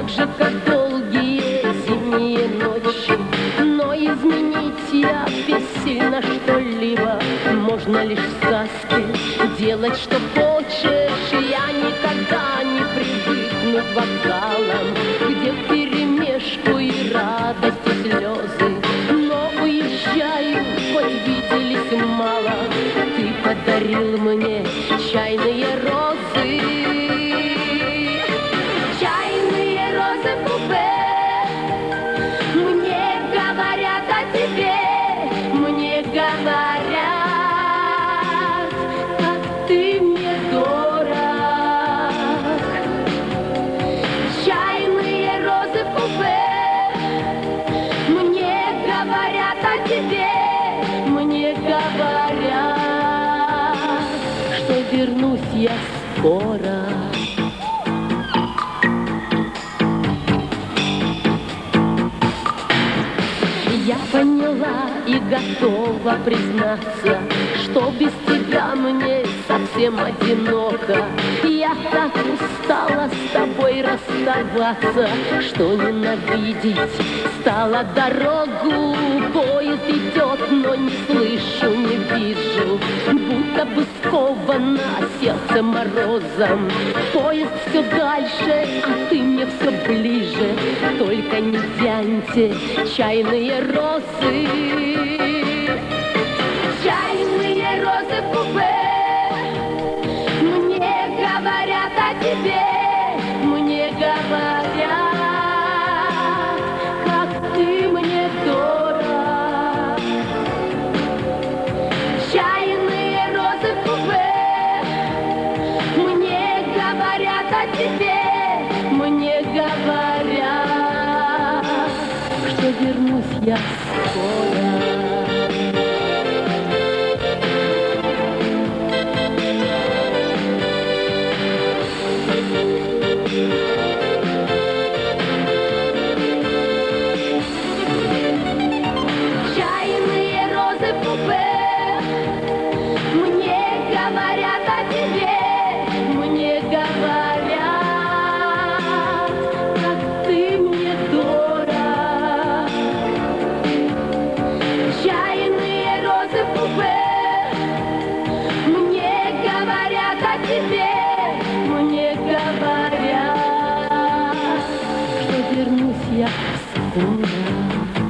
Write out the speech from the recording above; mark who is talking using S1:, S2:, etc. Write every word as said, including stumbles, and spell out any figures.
S1: же, как долгие зимние ночи. Но изменить я бессильна что-либо. Можно лишь в сказке делать, что хочешь. Я никогда не привыкну к вокзалам, где вперемешку и радость, и слезы. Но уезжаю, хоть виделись мало. Ты подарил мне чайные розы. Чайные розы в купе. Мне говорят о тебе, мне говорят, как ты мне дорог. Чайные розы в купе. Мне говорят о тебе, мне говорят, что вернусь я скоро. Я поняла и готова признаться, что без тебя мне совсем одиноко. Я так устала с тобой расставаться, что ненавидеть стала дорогу. Поезд идет, но не слышу, не вижу, будто бы сковано сердце морозом. Поезд все дальше, а ты мне все ближе. Только не тяньте чайные розы. Чайные розы в купе. Мне говорят о тебе, мне говорят, как ты мне дорог. Чайные розы в купе. Мне говорят о тебе, мне говорят, что вернусь я скоро. Я скоро.